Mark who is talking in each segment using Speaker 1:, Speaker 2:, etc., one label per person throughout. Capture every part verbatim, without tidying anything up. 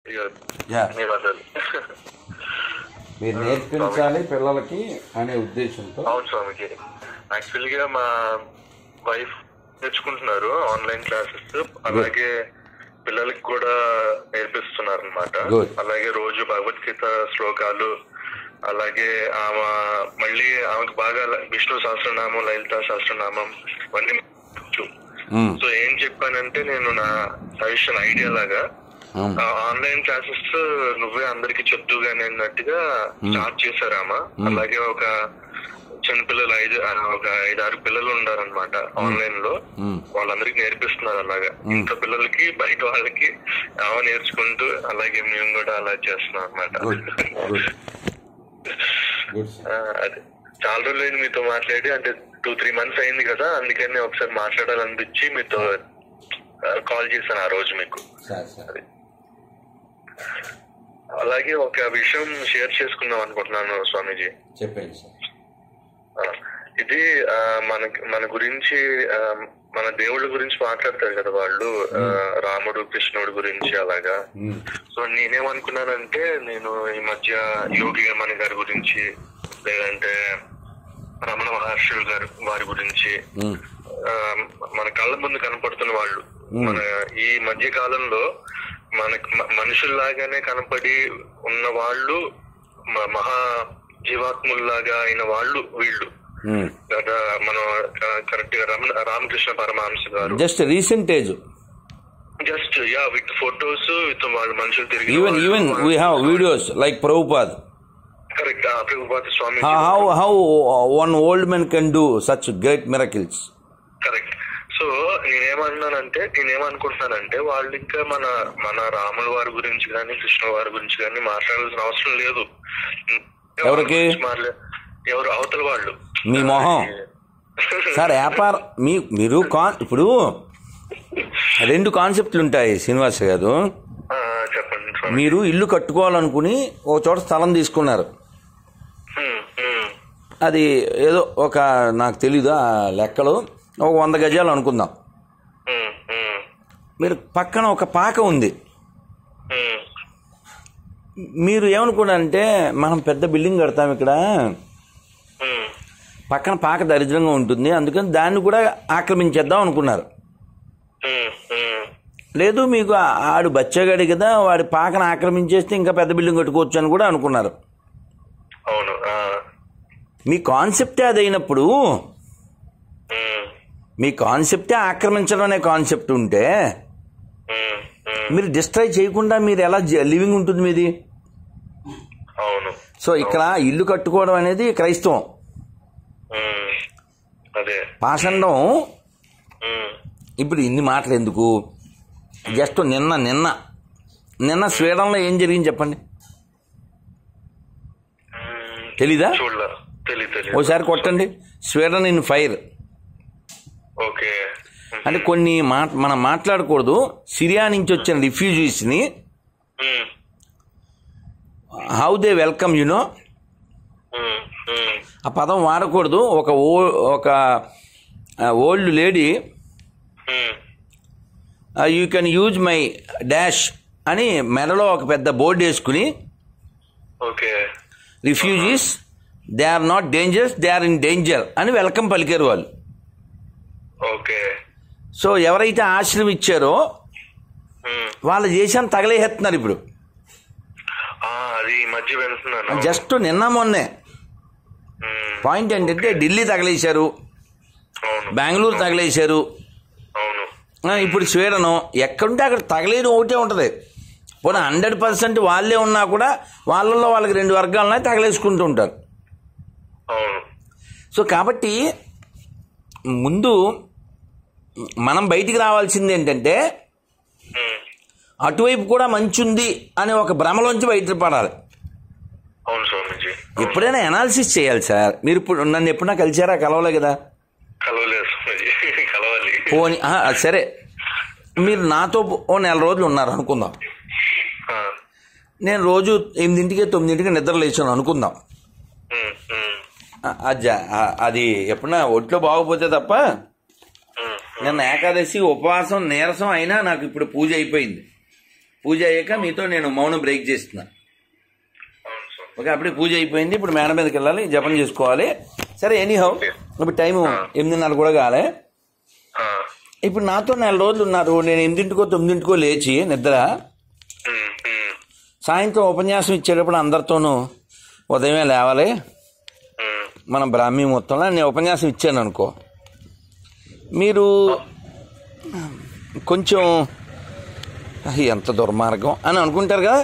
Speaker 1: ధన్యవాదాలు.
Speaker 2: మీరు నేర్పించాలి పిల్లలకి అనే ఉద్దేశంతో.
Speaker 1: అవును స్వామిజీ. యాక్చువల్ గా మా వైఫ్ నేర్చుకుంటున్నారు ఆన్లైన్ క్లాసెస్, అలాగే పిల్లలకి కూడా నేర్పిస్తున్నారు అనమాట. అలాగే రోజు భగవద్గీత శ్లోకాలు, అలాగే ఆమె మళ్ళీ ఆమెకు బాగా విష్ణు సహస్రనామం, లలితా సహస్రనామం ఇవన్నీ. సో ఏం చెప్పానంటే, నేను నా సజెషన్ ఐడియా లాగా ఆన్లైన్ క్లాసెస్ నువ్వే అందరికి చెప్తూ గానీ అన్నట్టుగా స్టార్ట్ చేశారామా. అలాగే ఒక చిన్నపిల్లలు ఐదు ఒక ఐదు ఆరు పిల్లలు ఉన్నారనమాట ఆన్లైన్ లో, వాళ్ళందరికి నేర్పిస్తున్నారు. అలాగా ఇంట్లో పిల్లలకి బయట వాళ్ళకి ఆమె నేర్చుకుంటూ అలాగే మేము కూడా అలా చేస్తున్నాం అనమాట. అదే చాలా రోజులైంది మీతో మాట్లాడి, అంటే టూ త్రీ మంత్స్ అయింది కదా, అందుకని ఒకసారి మాట్లాడాలనిపించి మీతో కాల్ చేశాను ఆ రోజు మీకు. అలాగే ఒక విషయం షేర్ చేసుకుందాం అనుకుంటున్నాను స్వామీజీ.
Speaker 2: చెప్పండి సార్.
Speaker 1: ఇది మన మన గురించి మన దేవుళ్ళ గురించి మాట్లాడతారు కదా వాళ్ళు, రాముడు కృష్ణుడు గురించి అలాగా. సో నేనేమనుకున్నానంటే, నేను ఈ మధ్య యోగి వేమన గారి గురించి, లేదంటే రమణ మహర్షులు గారు వారి గురించి, మన కళ్ళ ముందు కనపడుతున్న వాళ్ళు మన ఈ మధ్య కాలంలో మనకు మనుషుల్లాగానే కనపడి ఉన్న వాళ్ళు, మహా జీవాత్ముల్లాగా అయిన వాళ్ళు వీళ్ళు. మనం కరెక్ట్ గా రామకృష్ణ పరమహంస గారు
Speaker 2: just recent age,
Speaker 1: just yeah with photos, with వాళ్ళు మనుషులు తిరిగి,
Speaker 2: even even we have videos like Prabhupad.
Speaker 1: Correct. Prabhupad Swami,
Speaker 2: how how one old men can do such great miracles.
Speaker 1: Correct. So నేనేమన్నానంటే, నేనేమనుకుంటున్నానంటే, వాళ్ళు ఇంకా మన మన రాముల వారి గురించి కానీ కృష్ణ వారి గురించి కానీ మాట్లాడాల్సిన అవసరం లేదు.
Speaker 2: ఎవరికి?
Speaker 1: ఎవరు అవతల వాళ్ళు.
Speaker 2: మీ మొహం సార్ వ్యాపారం. మీ మీరు ఇప్పుడు రెండు కాన్సెప్ట్లు ఉంటాయి శ్రీనివాస్ గారు.
Speaker 1: చెప్పండి.
Speaker 2: మీరు ఇల్లు కట్టుకోవాలనుకుని ఒక చోట స్థలం తీసుకున్నారు. అది ఏదో ఒక నాకు తెలీదు ఆ లెక్కలు, ఒక వంద గజాలు అనుకుందాం. మీరు పక్కన ఒక పాక ఉంది. మీరు ఏమనుకున్నారంటే, మనం పెద్ద బిల్డింగ్ కడతాం ఇక్కడ, పక్కన పాక దరిద్రంగా ఉంటుంది, అందుకని దాన్ని కూడా ఆక్రమించేద్దాం అనుకున్నారు. లేదు, మీకు ఆడు బచ్చగాడి కదా, వాడి పాకను ఆక్రమించేస్తే ఇంకా పెద్ద బిల్డింగ్ కట్టుకోవచ్చు అని కూడా అనుకున్నారు.
Speaker 1: అవును.
Speaker 2: మీ కాన్సెప్టే అదైనప్పుడు, మీ కాన్సెప్టే ఆక్రమించడం అనే కాన్సెప్ట్ ఉంటే మీరు డిస్ట్రాయ్ చేయకుండా మీరు ఎలా లివింగ్ ఉంటుంది మీది.
Speaker 1: అవును.
Speaker 2: సో ఇక్కడ ఇల్లు కట్టుకోవడం అనేది క్రైస్తవం. పాషండం. ఇప్పుడు ఇన్ని మాటలు ఎందుకు, జస్ట్ నిన్న నిన్న నిన్న స్వీడన్లో ఏం జరిగింది చెప్పండి. తెలీదా? ఓసారి కొట్టండి, స్వీడన్ ఇన్ ఫైర్. అంటే కొన్ని మాట మనం మాట్లాడకూడదు. సిరియా నుంచి వచ్చిన రిఫ్యూజీస్ ని హౌ దే వెల్కమ్ యునో, ఆ పదం వాడకూడదు. ఒక ఒక old lady, you can use my dash అని మెడలో ఒక పెద్ద బోర్డు వేసుకుని, refugees they are not dangerous, they are in danger అని వెల్కమ్ పలికారు వాళ్ళు. సో ఎవరైతే ఆశ్రయం ఇచ్చారో వాళ్ళ దేశాన్ని తగలేస్తున్నారు ఇప్పుడు. జస్ట్ నిన్న మొన్నే పాయింట్ ఏంటంటే, ఢిల్లీ తగలేశారు, బెంగళూరు తగలేశారు, ఇప్పుడు స్వీడను. ఎక్కడుంటే అక్కడ తగలేని ఒకటే ఉంటుంది. పోనీ హండ్రెడ్ పర్సెంట్ వాళ్ళే ఉన్నా కూడా వాళ్ళల్లో వాళ్ళకి రెండు వర్గాలనే తగలేసుకుంటూ ఉంటారు. సో కాబట్టి ముందు మనం బయటికి రావాల్సింది ఏంటంటే, అటువైపు కూడా మంచి ఉంది అనే ఒక భ్రమలోంచి బయటపడాలి. ఎప్పుడైనా అనాలిసిస్ చేయాలి సార్. మీరు ఇప్పుడు నన్ను ఎప్పుడైనా కలిసారా? కలవలే కదా. పోనీ సరే, మీరు నాతో ఓ నెల రోజులు ఉన్నారు అనుకుందాం. నేను రోజు ఎనిమిదింటికి తొమ్మిదింటికి నిద్ర లేచాను అనుకుందాం. అది ఎప్పుడన్నా ఒంట్లో బాగోపోతే తప్ప, నిన్న ఏకాదశి ఉపవాసం నీరసం అయినా నాకు ఇప్పుడు పూజ అయిపోయింది. పూజ అయ్యాక మీతో నేను మౌనం బ్రేక్ చేస్తున్నా. ఓకే, అప్పుడే పూజ అయిపోయింది. ఇప్పుడు మేడ మీదకి వెళ్ళాలి, జపం చేసుకోవాలి. సరే, ఎనీహౌ ఇప్పుడు టైము ఎనిమిదిన్నర కూడా కాలే. ఇప్పుడు నాతో నెల రోజులు ఉన్నారు. నేను ఎనిమిదింటికో తొమ్మిదింటికో లేచి నిద్ర, సాయంత్రం ఉపన్యాసం ఇచ్చేటప్పుడు అందరితోనూ ఉదయమే లేవాలి. మన బ్రాహ్మీ మొత్తంలో నేను ఉపన్యాసం ఇచ్చాను అనుకో, మీరు కొంచెం ఎంత దుర్మార్గం అని అనుకుంటారు కదా.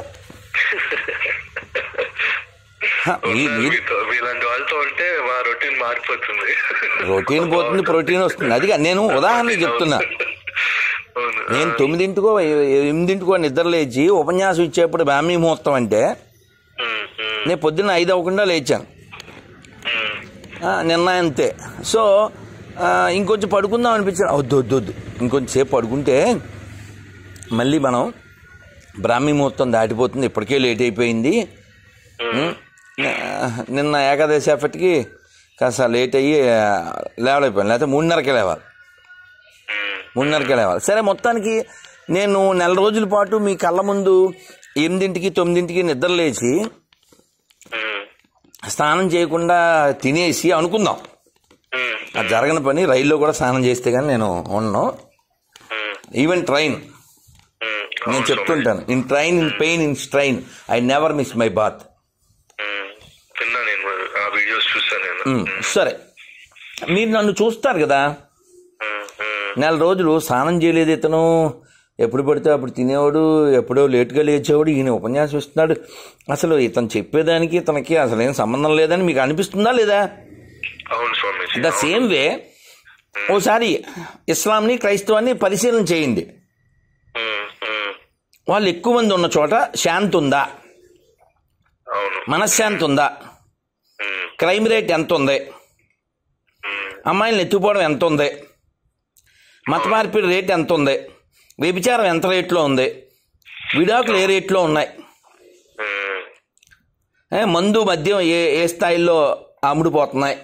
Speaker 2: రొటీన్ పోతుంది, ప్రోటీన్ వస్తుంది. అది నేను ఉదాహరణకి చెప్తున్నా. నేను తొమ్మిదింటికో ఎనిమిదింటికో నిద్ర లేచి ఉపన్యాసం ఇచ్చేప్పుడు బ్రాహ్మీ ముహూర్తం అంటే నేను పొద్దున్న ఐదు అవ్వకుండా లేచాను నిన్న అంతే. సో ఇంకొంచెం పడుకుందాం అనిపించాను. వద్దు వద్దు వద్దు ఇంకొంచెం సేపు పడుకుంటే మళ్ళీ మనం బ్రాహ్మీ ముహూర్తం దాటిపోతుంది, ఇప్పటికే లేట్ అయిపోయింది. నిన్న ఏకాదశి ఎఫెక్ట్కి కాస్త లేట్ అయ్యి లేవలేకపోయాను, లేకపోతే మూడున్నరకే లేవాలి మూడున్నరకే లేవాలి సరే, మొత్తానికి నేను నెల రోజుల పాటు మీ కళ్ళ ముందు ఎనిమిదింటికి తొమ్మిదింటికి నిద్ర లేచి స్నానం చేయకుండా తినేసి అనుకుందాం. అది జరగని పని. రైల్లో కూడా స్నానం చేస్తే కానీ నేను ఉండను. ఈవెన్ ట్రైన్ నేను చెప్తుంటాను, in train in pain in strain I never miss my bath. సరే, మీరు నన్ను చూస్తారు కదా, నెల రోజులు స్నానం చేయలేదు ఇతను, ఎప్పుడు పడితే అప్పుడు తినేవాడు, ఎప్పుడో లేటుగా లేచేవాడు, ఈయన ఉపన్యాసం ఇస్తున్నాడు, అసలు ఇతను చెప్పేదానికి ఇతనికి అసలు ఏం సంబంధం లేదని మీకు అనిపిస్తుందా లేదా? ద సేమ్ వే ఓసారి ఇస్లాంని క్రైస్తవాన్ని పరిశీలన చేయండి. వాళ్ళు ఎక్కువ మంది ఉన్న చోట శాంతి ఉందా, మనశ్శాంతి ఉందా, క్రైమ్ రేట్ ఎంత ఉంది, అమ్మాయిలను ఎత్తుకుపోవడం ఎంత ఉంది, మత మార్పిడి రేట్ ఎంత ఉంది, వ్యభిచారం ఎంత రేట్లో ఉంది, విడాకులు ఏ రేట్లో ఉన్నాయి, మందు మద్యం ఏ ఏ స్థాయిలో అమ్ముడుపోతున్నాయి,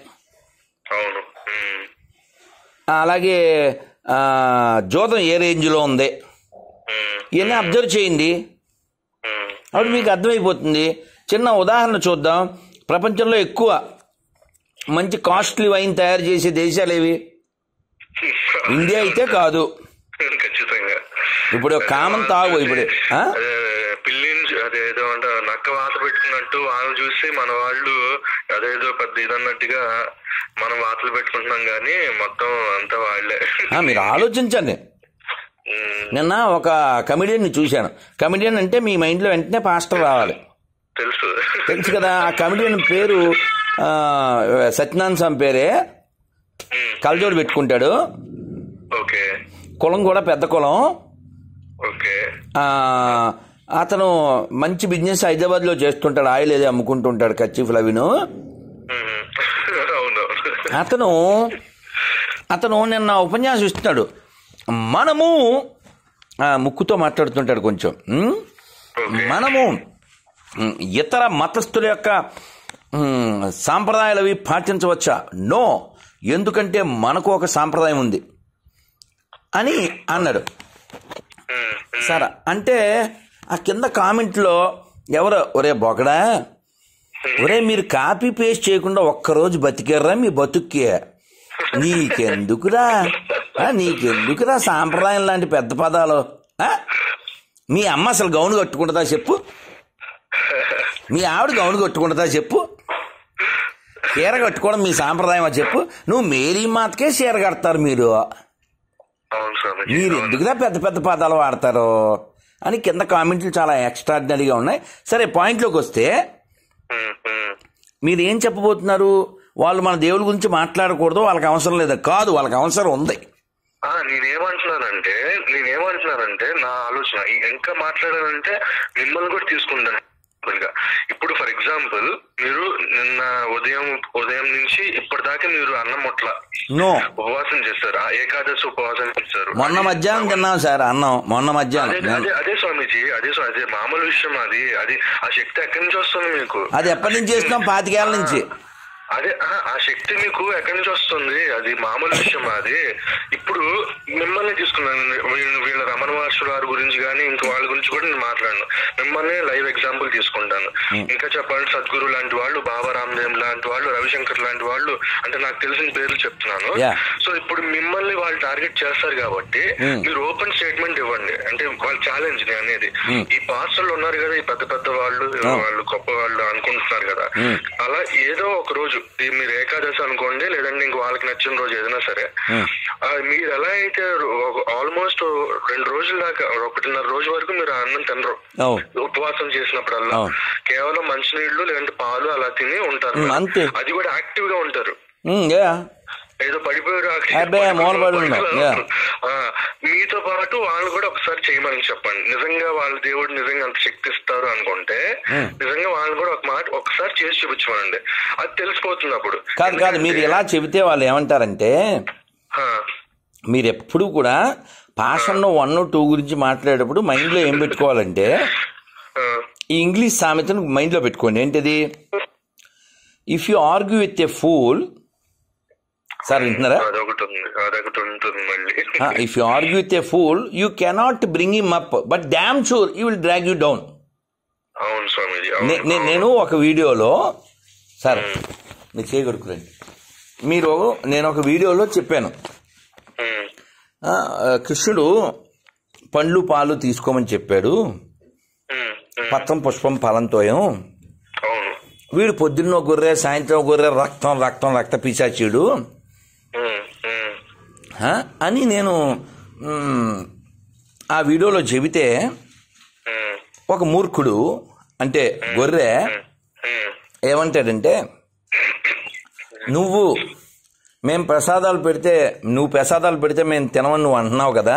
Speaker 2: అలాగే జోదం ఏ రేంజ్లో ఉంది, ఇవన్నీ అబ్జర్వ్ చేయండి. అప్పుడు మీకు అర్థమైపోతుంది. చిన్న ఉదాహరణ చూద్దాం. ప్రపంచంలో ఎక్కువ మంచి కాస్ట్లీ వైన్ తయారు చేసే దేశాలు ఏవి? ఇండియా అయితే కాదు.
Speaker 1: ఖచ్చితంగా
Speaker 2: ఇప్పుడు కామన్ తాగు ఇప్పుడు
Speaker 1: పిల్లిని అదేదో అంటే నక్క వాత పెట్టుకున్నట్టు వాళ్ళు చూసి మన వాళ్ళు అదేదో పెద్ద ఇదన్నట్టుగా మనం వాతలు పెట్టుకుంటున్నాం కానీ మొత్తం అంతా వాళ్ళే.
Speaker 2: మీరు ఆలోచించండి. నిన్న ఒక కమెడియన్ ని చూశాను. కమెడియన్ అంటే మీ మైండ్ లో వెంటనే పాస్టర్ రావాలి.
Speaker 1: తెలుసు
Speaker 2: తెలుసు కదా. ఆ కమెడియన్ పేరు సత్యనారాయణ స్వామి పేరే. కలజోడు పెట్టుకుంటాడు. కులం కూడా పెద్ద కులం. అతను మంచి బిజినెస్ హైదరాబాద్ లో చేస్తుంటాడు. ఆయిల్ ఏదో అమ్ముకుంటుంటాడు, కర్చీఫ్లు అవిను. అతను అతను నిన్న ఉపన్యాసం ఇస్తున్నాడు. మనము ముక్కుతో మాట్లాడుతుంటాడు కొంచెం. మనము ఇతర మతస్థుల యొక్క సాంప్రదాయాలు అవి పాటించవచ్చా? నో, ఎందుకంటే మనకు ఒక సాంప్రదాయం ఉంది అని అన్నాడు. సరే అంటే ఆ కింద కామెంట్లో ఎవరో, ఒరే బొగడా, ఒరే మీరు కాపీ పేస్ట్ చేయకుండా ఒక్కరోజు బతికారా మీ బతుక్కి? నీకెందుకురా నీకెందుకురా సాంప్రదాయం లాంటి పెద్ద పదాలు? మీ అమ్మ అసలు గౌను కట్టుకుంటుందా చెప్పు? మీ ఆవిడ గౌను కట్టుకుంటుందా చెప్పు? చీర కట్టుకోవడం మీ సాంప్రదాయమా చెప్పు? నువ్వు మేరీ మాతకే చీర కడతారు మీరు. మీరు ఎందుకురా పెద్ద పెద్ద పదాలు వాడతారు అని కింద కామెంట్లు చాలా ఎక్స్ట్రాడినరీగా ఉన్నాయి. సరే, పాయింట్లోకి వస్తే మీరు ఏం చెప్పబోతున్నారు? వాళ్ళు మన దేవుడి గురించి మాట్లాడకూడదు, వాళ్ళకి అవసరం లేదా? కాదు, వాళ్ళకి అవసరం ఉంది.
Speaker 1: నేనేమంటున్నానంటే నేనేమంటున్నానంటే నా ఆలోచన ఇంకా మాట్లాడాలంటే మిమ్మల్ని కూడా తీసుకుంటాను. ఇప్పుడు ఫర్ ఎగ్జాంపుల్ మీరు నిన్న ఉదయం ఉదయం నుంచి ఇప్పటిదాకా మీరు అన్నం ముట్ల ఉపవాసం చేస్తారు, ఏకాదశి ఉపవాసం చేస్తారు.
Speaker 2: మొన్న మధ్యాహ్నం తిన్నాం సార్ అన్నం. మొన్న మధ్యాహ్నం
Speaker 1: అదే అదే స్వామీజీ, అదే అదే మామూలు విషయం. అది అది ఆ శక్తి ఎక్కడి నుంచి వస్తుంది మీకు?
Speaker 2: అది ఎప్పటి నుంచి చేస్తున్నాం? పాతికేళ్ల నుంచి.
Speaker 1: అదే ఆ శక్తి మీకు ఎక్కడి నుంచి వస్తుంది? అది మామూలు విషయం. అది ఇప్పుడు మిమ్మల్ని తీసుకున్నాను, వీళ్ళ రమణ మహర్షి గారి గురించి కానీ ఇంకా వాళ్ళ గురించి కూడా నేను మాట్లాడను. మిమ్మల్ని లైవ్ ఎగ్జాంపుల్ తీసుకుంటాను. ఇంకా చెప్పాలి, సద్గురు లాంటి వాళ్ళు, బాబా రామ్దేవ్ లాంటి వాళ్ళు, రవిశంకర్ లాంటి వాళ్ళు, అంటే నాకు తెలిసిన పేర్లు చెప్తున్నాను. సో ఇప్పుడు మిమ్మల్ని వాళ్ళు టార్గెట్ చేస్తారు కాబట్టి మీరు ఓపెన్ స్టేట్మెంట్ ఇవ్వండి. అంటే వాళ్ళ ఛాలెంజ్ అనేది, ఈ పాస్టర్లు ఉన్నారు కదా, ఈ పెద్ద పెద్ద వాళ్ళు, వాళ్ళు గొప్ప వాళ్ళు అనుకుంటున్నారు కదా, అలా ఏదో ఒక రోజు మీరు ఏకాదశి అనుకోండి, లేదంటే ఇంక వాళ్ళకి నచ్చిన రోజు ఏదైనా సరే, మీరు ఎలా అయితే ఆల్మోస్ట్ రెండు రోజుల దాకా, ఒకటిన్నర రోజు వరకు మీరు అన్నం తినరు, ఉపవాసం చేసినప్పుడల్లా కేవలం మంచినీళ్లు లేదంటే పాలు అలా తిని ఉంటారు. అది కూడా యాక్టివ్ గా ఉంటారు. ఏదో పడిపోయారు మీతో పాటు వాళ్ళు కూడా ఒకసారి చేయమని చెప్పండి. నిజంగా వాళ్ళ దేవుడు నిజంగా అంత శక్తి ఇస్తారు అనుకుంటే నిజంగా వాళ్ళు కూడా ఒక మాట ఒకసారి చేసి చూపించమనండి, అది తెలిసిపోతుంది అప్పుడు.
Speaker 2: కాదు కాదు మీరు ఎలా చెబితే వాళ్ళు ఏమంటారంటే, మీరు ఎప్పుడు కూడా పాషన్లో వన్ టూ గురించి మాట్లాడేటప్పుడు మైండ్ లో ఏం పెట్టుకోవాలంటే, ఈ ఇంగ్లీష్ సామెతను మైండ్ లో పెట్టుకోండి. ఏంటిది? If you argue with a fool, sir వింటున్నారా? If you argue with a fool you cannot bring him up, but damn sure you will drag you down. నేను ఒక వీడియోలో, సార్ మీరు చేయగలుగుతారండి, మీరు నేను ఒక వీడియోలో చెప్పాను, కృష్ణుడు పండ్లు పాలు తీసుకోమని చెప్పాడు, పత్రం పుష్పం ఫలంతోయం, వీడు పొద్దున్న గొర్రె సాయంత్రం గొర్రె, రక్తం రక్తం రక్త పిశాచీడు అని నేను ఆ వీడియోలో చెబితే, ఒక మూర్ఖుడు అంటే గొర్రె ఏమంటాడంటే, నువ్వు మేము ప్రసాదాలు పెడితే నువ్వు ప్రసాదాలు పెడితే మేము తినమని నువ్వు అంటున్నావు కదా,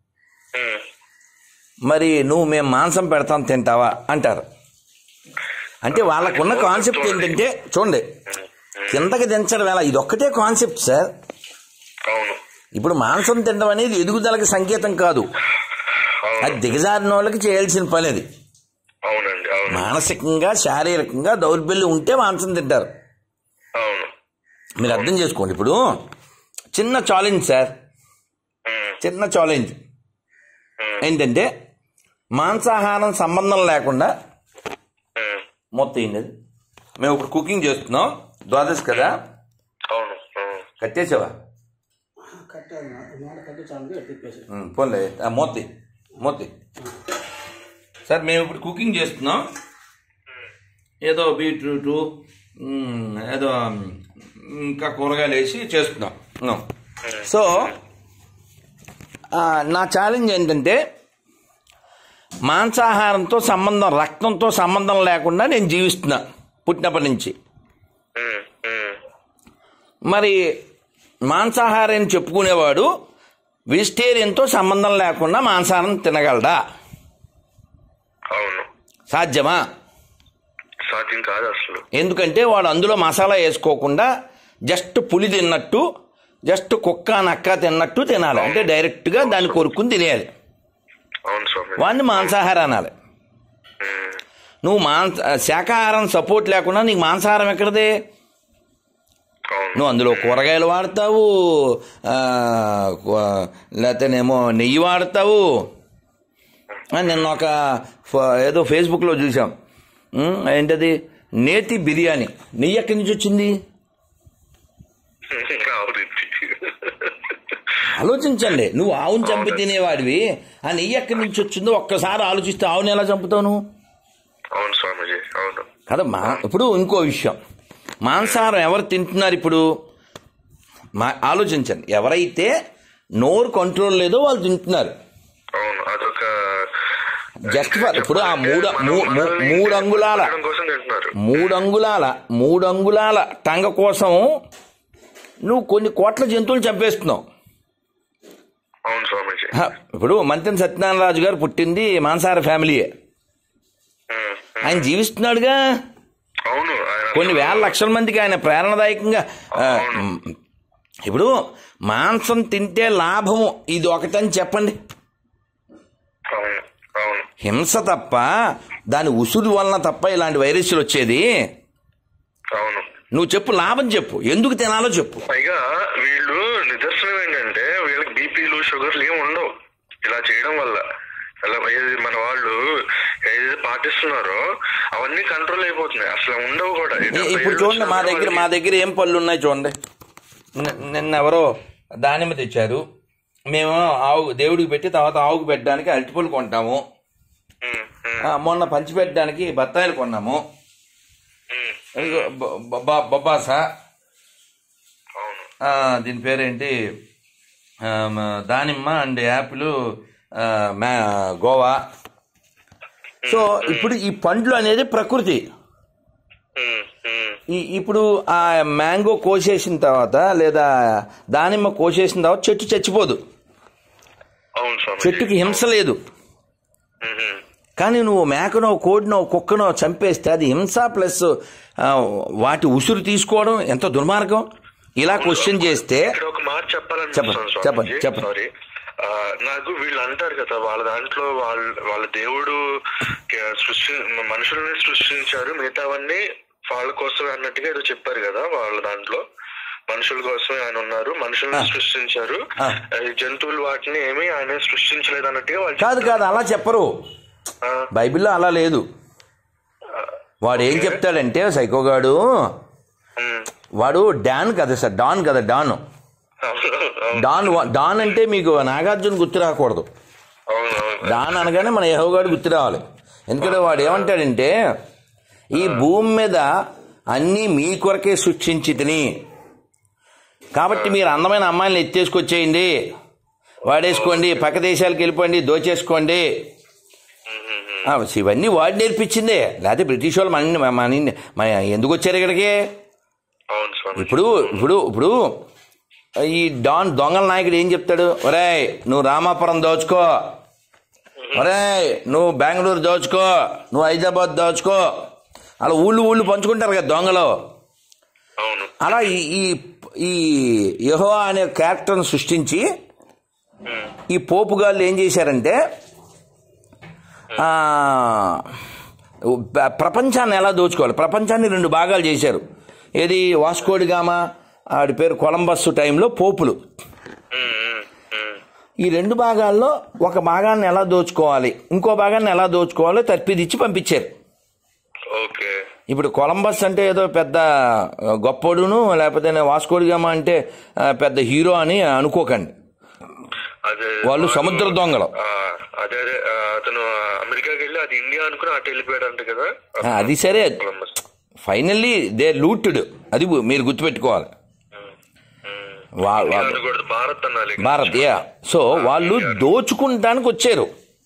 Speaker 2: మరి నువ్వు మేము మాంసం పెడతాం తింటావా అంటారు. అంటే వాళ్ళకున్న కాన్సెప్ట్ ఏంటంటే, చూడండి కిందకి దించడం ఎలా, ఇది ఒక్కటే కాన్సెప్ట్ సార్. ఇప్పుడు మాంసం తినడం అనేది ఎదుగుదలకి సంకేతం కాదు, అది దిగజారిన వాళ్ళకి చేయాల్సిన పని. అది మానసికంగా శారీరకంగా దౌర్బల్యం ఉంటే మాంసం తింటారు. మీరు అర్థం చేసుకోండి. ఇప్పుడు చిన్న ఛాలెంజ్ సార్, చిన్న ఛాలెంజ్ ఏంటంటే, మాంసాహారం సంబంధం లేకుండా మొత్తం ఏంటది, మేము ఇప్పుడు కుకింగ్ చేస్తున్నాం, ద్వాదశి కదా, కట్టేసావా? పోలే మోతి మోతి సార్, మేము ఇప్పుడు కుకింగ్ చేస్తున్నాం, ఏదో బీట్రూటు ఏదో ఇంకా కూరగాయలు వేసి చేస్తున్నాం. సో నా ఛాలెంజ్ ఏంటంటే, మాంసాహారంతో సంబంధం, రక్తంతో సంబంధం లేకుండా నేను జీవిస్తున్నా పుట్టినప్పటి నుంచి. మరి మాంసాహారం చెప్పుకునేవాడు వెజిటేరియన్తో సంబంధం లేకుండా మాంసాహారం తినగలడా? సాధ్యమా?
Speaker 1: సాధ్యం కాదు అసలు.
Speaker 2: ఎందుకంటే వాడు అందులో మసాలా వేసుకోకుండా జస్ట్ పులి తిన్నట్టు, జస్ట్ కుక్క నక్క తిన్నట్టు తినాలి. అంటే డైరెక్ట్ గా దాన్ని కొరుక్కుని తినేయాలి. వాడిని మాంసాహారం అనాలి. నువ్వు మాంస శాకాహారం సపోర్ట్ లేకుండా నీకు మాంసాహారం ఎక్కడదే? నువ్వు అందులో కూరగాయలు వాడతావు, లేకపోతేనేమో నెయ్యి వాడతావు. నిన్న ఒక ఏదో ఫేస్బుక్లో చూసాం, ఏంటది, నేతి బిర్యానీ. నెయ్యి ఎక్కడి నుంచి వచ్చింది? ఆలోచించండి. నువ్వు ఆవును చంపి తినేవాడివి, ఆ నెయ్యి ఎక్కడి నుంచి వచ్చిందో ఒక్కసారి ఆలోచిస్తే ఆవుని ఎలా చంపుతావు నువ్వు? కదా. మా ఇప్పుడు ఇంకో విషయం, మాంసాహారం ఎవరు తింటున్నారు ఇప్పుడు? మా ఆలోచించండి. ఎవరైతే నోరు కంట్రోల్ లేదో వాళ్ళు తింటున్నారు. జస్ట్ ఫర్ ఇప్పుడు ఆ మూడు మూడు అంగుళాల మూడు అంగుళాల మూడు అంగుళాల టంగ కోసం నువ్వు కొన్ని కోట్ల జంతువులు చంపేస్తున్నావు. ఇప్పుడు మంత్రి సత్యనారాయణ రాజు గారు పుట్టింది మాంసాహార ఫ్యామిలీయే. ఆయన జీవిస్తున్నాడుగా. కొన్ని వేల లక్షల మందికి ఆయన ప్రేరణదాయకంగా. ఇప్పుడు మాంసం తింటే లాభము ఇది ఒకటని చెప్పండి. హింస తప్ప, దాని ఉసురు వలన తప్ప ఇలాంటి వైరస్లు వచ్చేది. నువ్వు చెప్పు, లాభం చెప్పు, ఎందుకు తినాలో చెప్పు.
Speaker 1: పైగా వీళ్ళు నిదర్శనం ఏంటంటే వీళ్ళకి బీపీలు షుగర్లు ఏమి ఉండవు ఇలా చేయడం వల్ల. అలా మన వాళ్ళు ఏదైతే పాటిస్తున్నారో అవన్నీ కంట్రోల్ అయిపోతున్నాయి, అసలు ఉండవు కూడా.
Speaker 2: ఇప్పుడు చూడండి, మా దగ్గర మా దగ్గర ఏం పళ్ళు ఉన్నాయి చూడండి. నిన్న ఎవరో దానిమ్మ తెచ్చారు, మేము ఆవు దేవుడికి పెట్టి తర్వాత ఆవుకు పెట్టడానికి అరటిపళ్ళు కొంటాము. మొన్న పంచి పెట్టడానికి బత్తాయిలు కొన్నాము, బొబ్బాసా దీని పేరేంటి, దానిమ్మ అండ్ యాపిల్, గోవా. సో ఇప్పుడు ఈ పండ్లు అనేది ప్రకృతి. ఇప్పుడు ఆ మ్యాంగో కోసేసిన తర్వాత లేదా దానిమ్మ కోసేసిన తర్వాత చెట్టు చచ్చిపోదు, చెట్టుకి హింస లేదు. కానీ నువ్వు మేకనో కోడినో కుక్కనో చంపేస్తే అది హింస ప్లస్ వాటి ఉసురు తీసుకోవడం ఎంత దుర్మార్గం. ఇలా క్వశ్చన్ చేస్తే
Speaker 1: ఒక మాట చెప్పాలని
Speaker 2: చెప్పండి చెప్పండి
Speaker 1: నాకు వీళ్ళు అంటారు కదా వాళ్ళ దాంట్లో వాళ్ళ వాళ్ళ దేవుడు సృష్టి మనుషుల్ని సృష్టించారు, మిగతావన్నీ వాళ్ళ కోసమే అన్నట్టుగా ఏదో చెప్పారు కదా. వాళ్ళ దాంట్లో మనుషుల కోసమే ఆయన ఉన్నారు, మనుషుల్ని సృష్టించారు, జంతువులు వాటిని ఏమీ ఆయన సృష్టించలేదు అన్నట్టుగా వాళ్ళు.
Speaker 2: కాదు కాదు అలా చెప్పరు, బైబిల్లో అలా లేదు. వాడు ఏం చెప్తాడంటే సైకోగాడు, వాడు డాన్ కదా సార్, డాన్ కదా డాన్ డాన్ డాన్ అంటే మీకు నాగార్జున గుర్తు రాకూడదు, డాన్ అనగానే మన యెహోవాగాడు గుర్తు రావాలి. ఎందుకంటే వాడు ఏమంటాడంటే ఈ భూమి మీద అన్నీ మీ కొరకే సృష్టించి తిని, కాబట్టి మీరు అందమైన అమ్మాయిని ఎత్తేసుకొచ్చేయండి, వాడేసుకోండి, పక్క దేశాలకు వెళ్ళిపోండి, దోచేసుకోండి. ఇవన్నీ వాడు నేర్పించిందే, లేకపోతే బ్రిటిష్ వాళ్ళు మన మన ఎందుకు వచ్చారు ఇక్కడికి? ఇప్పుడు ఇప్పుడు ఇప్పుడు ఈ డాన్ దొంగల నాయకుడు ఏం చెప్తాడు, ఒరేయ్ నువ్వు రామాపురం దోచుకో, ఒరేయ్ నువ్వు బెంగళూరు దోచుకో, నువ్వు హైదరాబాద్ దోచుకో, అలా ఊళ్ళు ఊళ్ళు పంచుకుంటారు కదా దొంగలు. అలా ఈ ఈ యెహోవా అనే క్యారెక్టర్ను సృష్టించి ఈ పోపుగాళ్ళు ఏం చేశారంటే ప్రపంచాన్ని ఎలా దోచుకోవాలి, ప్రపంచాన్ని రెండు భాగాలు చేశారు. ఏది వాస్కోడి గామా ఆడి పేరు కొలంబస్ టైంలో పోపులు ఈ రెండు భాగాల్లో ఒక భాగాన్ని ఎలా దోచుకోవాలి, ఇంకో భాగాన్ని ఎలా దోచుకోవాలో తర్పిదిచ్చి పంపించారు. ఇప్పుడు కొలంబస్ అంటే ఏదో పెద్ద గొప్పోడును, లేకపోతే వాస్కోడి గామా అంటే పెద్ద హీరో అని అనుకోకండి, వాళ్ళు సముద్ర దొంగలు. అది సరే, ఫైనల్లీ దే లూటెడ్, అది మీరు గుర్తుపెట్టుకోవాలి. భారత్ యా సో వాళ్ళు దోచుకుంటానికి వచ్చారు.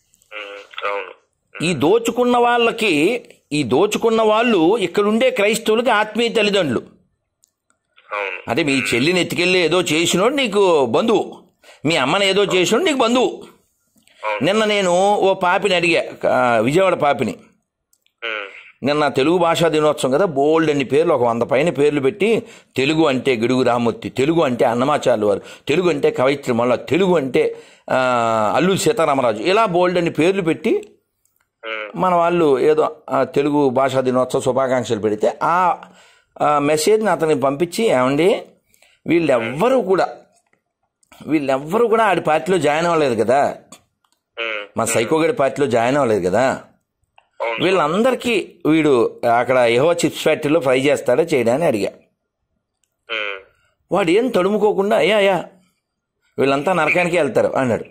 Speaker 2: ఈ దోచుకున్న వాళ్ళకి ఈ దోచుకున్న వాళ్ళు ఇక్కడుండే క్రైస్తవులకి ఆత్మీయ తల్లిదండ్రులు. అదే మీ చెల్లిని ఎత్తుకెళ్ళి ఏదో చేసినోడు నీకు బంధువు, మీ అమ్మని ఏదో చేసినోడు నీకు బంధువు. నిన్న నేను ఓ పాపిని అడిగా, విజయవాడ పాపిని, నిన్న తెలుగు భాషా దినోత్సవం కదా, బోల్డ్ అన్ని పేర్లు, ఒక వంద పైన పేర్లు పెట్టి, తెలుగు అంటే గిడుగు రామూర్తి, తెలుగు అంటే అన్నమాచార్యులు వారు, తెలుగు అంటే కవయిత్రి మొల్ల, తెలుగు అంటే అల్లూరి సీతారామరాజు, ఇలా బోల్డ్ అన్ని పేర్లు పెట్టి మన వాళ్ళు ఏదో తెలుగు భాషా దినోత్సవ శుభాకాంక్షలు పెడితే ఆ మెసేజ్ని అతనికి పంపించి, ఏమండి వీళ్ళెవ్వరూ కూడా వీళ్ళెవ్వరూ కూడా ఆడి పార్టీలో జాయిన్ అవ్వలేదు కదా, మా సైకోగడి పార్టీలో జాయిన్ అవ్వలేదు కదా, వీళ్ళందరికీ వీడు అక్కడ యెహోవా చిప్స్ ఫ్యాక్టరీలో ఫ్రై చేస్తాడా చేయడాని అడిగా. వాడు ఏం తడుముకోకుండా అయ్యా అయ్యా వీళ్ళంతా నరకానికి వెళ్తారు అన్నాడు.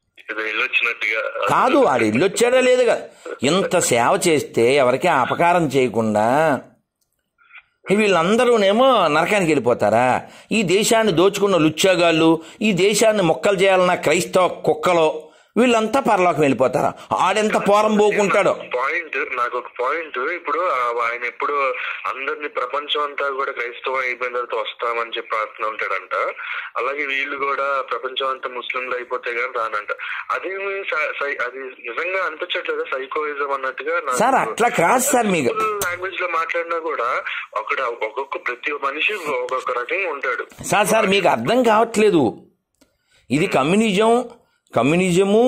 Speaker 2: కాదు, వాడు ఇల్లు వచ్చాడా లేదుగా, ఇంత సేవ చేస్తే ఎవరికి అపకారం చేయకుండా వీళ్ళందరూనేమో నరకానికి వెళ్ళిపోతారా? ఈ దేశాన్ని దోచుకున్న లుచ్చాగాళ్ళు, ఈ దేశాన్ని మొక్కలు చేయాలన్న క్రైస్తవ కుక్కలో వీళ్ళంతా పరలోకం వెళ్ళిపోతారా? ఆడెంత పోరం పోకుంటాడో.
Speaker 1: పాయింట్ నాకు ఒక పాయింట్, ఇప్పుడు ఆయన ఎప్పుడు అందరినీ ప్రపంచం అంతా కూడా క్రైస్తవం అయిపోయిన తర్వాత వస్తామని చెప్పి ప్రార్థన ఉంటాడంట, అలాగే వీళ్ళు కూడా ప్రపంచం అంతా ముస్లింలు అయిపోతే గానీ రానంట. అదేమి అది నిజంగా అనిపించట్లేదు సైకోయిజం అన్నట్టుగా?
Speaker 2: సార్ అట్లా కాదు సార్, మీకు
Speaker 1: లాంగ్వేజ్ లో మాట్లాడినా కూడా అక్కడ ఒక్కొక్క ప్రతి మనిషి ఒక్కొక్క రకంగా ఉంటాడు.
Speaker 2: సార్ సార్ మీకు అర్థం కావట్లేదు, ఇది కమ్యూనిజం కమ్యూనిజము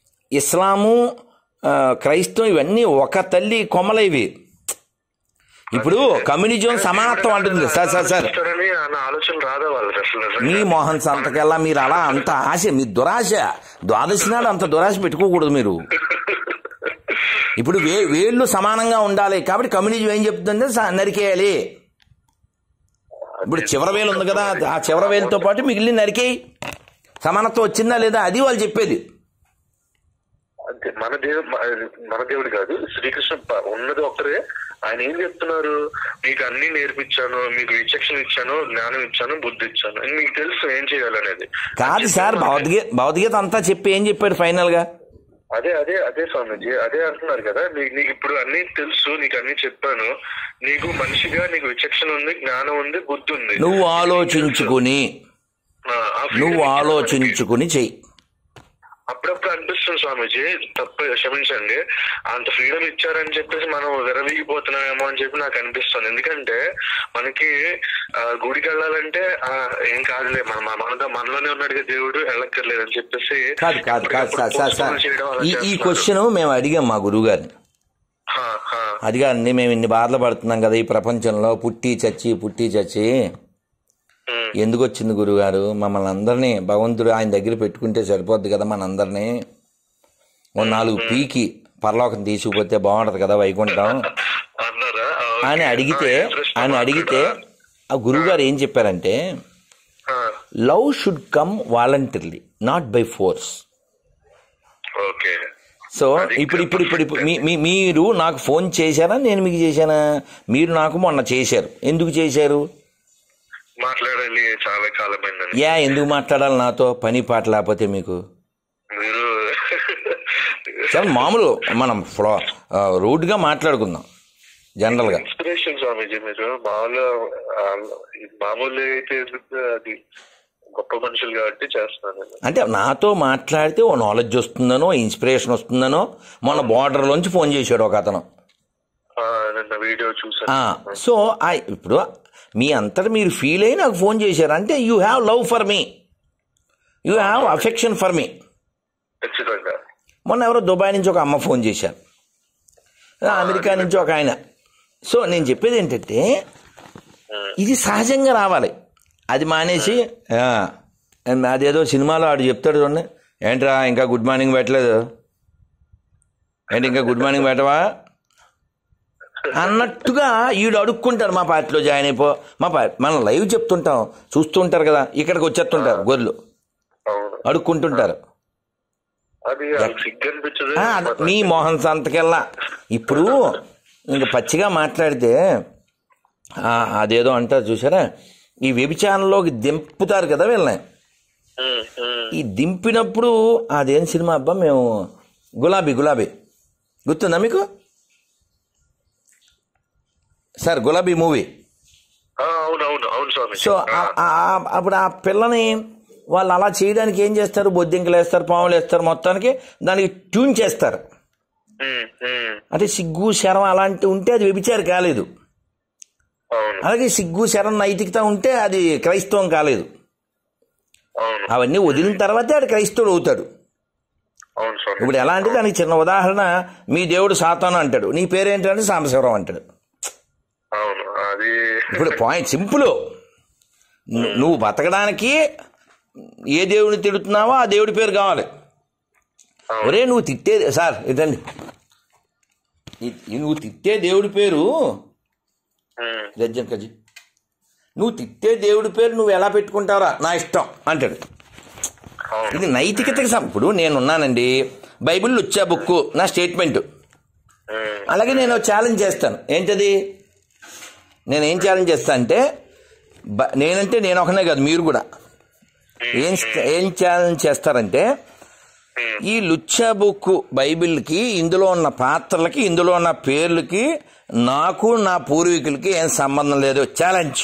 Speaker 2: ఇస్లాము క్రైస్తవం ఇవన్నీ ఒక తల్లి కొమ్మలైవి. ఇప్పుడు కమ్యూనిజం సమానత్వం అంటుంది సార్ సార్ సార్
Speaker 1: ఆలోచన రాదా వాళ్ళకి అసలు?
Speaker 2: మీ మోహన్ సంతకెళ్ళా మీరు అలా అంత ఆశ, మీ దురాశ, ద్వాదశి నాడు అంత దురాశ పెట్టుకోకూడదు మీరు. ఇప్పుడు వే వేళ్ళు సమానంగా ఉండాలి కాబట్టి కమ్యూనిజం ఏం చెప్తుందంటే నరికేయాలి. ఇప్పుడు చివర వేలు ఉంది కదా, ఆ చివర వేలుతో పాటు మిగిలిన నరికేయి. సమానత్వం వచ్చిందా లేదా అది వాళ్ళు చెప్పేది.
Speaker 1: అంతే. మన దేవుడు మన దేవుడు కాదు, శ్రీకృష్ణ ఉన్నది ఒక్కరే. ఆయన ఏం చెప్తున్నారు, మీకు అన్ని నేర్పించాను, మీకు విచక్షణ ఇచ్చాను, జ్ఞానం ఇచ్చాను, బుద్ధి ఇచ్చాను, మీకు తెలుసు ఏం చేయాలనేది.
Speaker 2: కాదు సార్, భగవద్గీత భగవద్గీత అంతా చెప్పి ఏం చెప్పాడు ఫైనల్ గా?
Speaker 1: అదే అదే అదే స్వామీజీ అదే అంటున్నారు కదా, నీకు నీకు ఇప్పుడు అన్ని తెలుసు, నీకు అన్ని చెప్పాను, నీకు మనిషిగా నీకు విచక్షణ ఉంది, జ్ఞానం ఉంది, బుద్ధి ఉంది.
Speaker 2: నువ్వు ఆలోచించుకుని నువ్వు ఆలోచించుకుని చెయ్యి.
Speaker 1: అప్పుడప్పుడు అనిపిస్తుంది స్వామీజీ, తప్ప క్షమించండి, అంత ఫ్రీడమ్ ఇచ్చారని చెప్పేసి మనం విరవీగిపోతున్నామేమో అని చెప్పి నాకు అనిపిస్తుంది. ఎందుకంటే మనకి గుడికి వెళ్ళాలంటే ఏం కాదులే, మన మనతో మనలోనే ఉన్నాడు దేవుడు, వెళ్ళక్కర్లేదు అని చెప్పేసి.
Speaker 2: కాదు కాదు కాదు సార్ సార్ సార్ ఈ క్వశ్చన్ మేము అడిగాం మా గురువు గారిని. అడిగారండి, మేము ఇన్ని బాధలు పడుతున్నాం కదా ఈ ప్రపంచంలో, పుట్టి చచ్చి పుట్టి చచ్చి ఎందుకు వచ్చింది గురుగారు, మమ్మల్ని అందరినీ భగవంతుడు ఆయన దగ్గర పెట్టుకుంటే సరిపోద్ది కదా, మనందరినీ ఓ నాలుగు పీకి పరలోకం తీసుకుపోతే బాగుంటది కదా వైకుంఠం అని అడిగితే ఆయన అడిగితే ఆ గురువు గారు ఏం చెప్పారంటే, love should come voluntarily, not by force. So ఇప్పుడు ఇప్పుడు ఇప్పుడు ఇప్పుడు మీరు నాకు ఫోన్ చేశారా, నేను మీకు చేశానా? మీరు నాకు మొన్న చేశారు, ఎందుకు చేశారు?
Speaker 1: మాట్లాడాలి, చాలా కాలమైంది.
Speaker 2: యా ఎందుకు మాట్లాడాలి నాతో, పని పాట లేకపోతే మీకు?
Speaker 1: మీరు
Speaker 2: చాలా మామూలు మనం ఫ్లో రూట్ గా మాట్లాడుకుందాం జనరల్ గా.
Speaker 1: ఇన్స్పిరేషన్ స్వామీజీ మీరు మామూలు మామూలు అయితే అది గొప్ప మనుషులు కాబట్టి చేస్తున్నాను.
Speaker 2: అంటే నాతో మాట్లాడితే ఓ నాలెడ్జ్ వస్తుందనో, ఇన్స్పిరేషన్ వస్తుందనో. మొన్న బార్డర్ లోంచి ఫోన్ చేశాడు ఒక అతను,
Speaker 1: వీడియో చూసాను.
Speaker 2: సో ఇప్పుడు మీ అంతటా మీరు ఫీల్ అయ్యి నాకు ఫోన్ చేశారు అంటే you have love for me, you have affection for me. మొన్న ఎవరో దుబాయ్ నుంచి ఒక అమ్మ ఫోన్ చేశారు, అమెరికా నుంచి ఒక ఆయన. సో నేను చెప్పేది ఏంటంటే ఇది సహజంగా రావాలి, అది మానేసి అదేదో సినిమాలో ఆడు చెప్తాడు చూడండి, ఏంట్రా ఇంకా గుడ్ మార్నింగ్ పెట్టలేదు, ఏంటి ఇంకా గుడ్ మార్నింగ్ పెట్టవా అన్నట్టుగా ఈడు అడుక్కుంటారు, మా పార్టీలో జాయిన్ అయిపో, మా పార్టీ మనం లైవ్ చెప్తుంటాం చూస్తూ ఉంటారు కదా, ఇక్కడికి వచ్చేస్తుంటారు గొర్రెలు అడుక్కుంటుంటారు. మీ మోహన్ సంతకెళ్ళా ఇప్పుడు ఇంక పచ్చిగా మాట్లాడితే అదేదో అంటారు చూసారా, ఈ వ్యభిచారంలోకి దింపుతారు కదా వీళ్ళని. ఈ దింపినప్పుడు అదేం సినిమా అబ్బా, మేము గులాబీ గులాబీ గుర్తుందా మీకు సార్? గులాబీ మూవీ. సో అప్పుడు ఆ పిల్లని వాళ్ళు అలా చేయడానికి ఏం చేస్తారు, బొద్దింకలు వేస్తారు, పాములు వేస్తారు, మొత్తానికి దానికి ట్యూన్ చేస్తారు. అంటే సిగ్గు శరం అలాంటి ఉంటే అది వ్యభిచారం కాలేదు, అలాగే సిగ్గు శరం నైతికత ఉంటే అది క్రైస్తవం కాలేదు. అవన్నీ వదిలిన తర్వాతే ఆడు క్రైస్తవుడు అవుతాడు. ఇప్పుడు ఎలా అంటే దానికి చిన్న ఉదాహరణ, మీ దేవుడు సాతాను అంటాడు, నీ పేరేంటంటే సాంబశివరావు అంటాడు. ఇప్పుడు పాయింట్ సింపుల్, నువ్వు బతకడానికి ఏ దేవుడిని తిడుతున్నావో ఆ దేవుడి పేరు కావాలి. ఒరే నువ్వు తిట్టే సార్ ఇదండి, నువ్వు తిట్టే దేవుడి పేరు జడ్జన్ కజీ, నువ్వు తిట్టే దేవుడి పేరు నువ్వు ఎలా పెట్టుకుంటావురా, నా ఇష్టం అంటాడు. ఇది నైతికతకి. ఇప్పుడు నేనున్నానండి, బైబిల్ వచ్చా బుక్ నా స్టేట్మెంట్, అలాగే నేను ఛాలెంజ్ చేస్తాను. ఏంటది? నేనేం ఛాలెంజ్ చేస్తా అంటే, నేనంటే నేను ఒకనే కాదు మీరు కూడా ఏం ఏం ఛాలెంజ్ చేస్తారంటే, ఈ లుచ్చా బుక్ బైబిల్కి ఇందులో ఉన్న పాత్రలకి ఇందులో ఉన్న పేర్లకి నాకు నా పూర్వీకులకి ఏం సంబంధం లేదు, ఛాలెంజ్.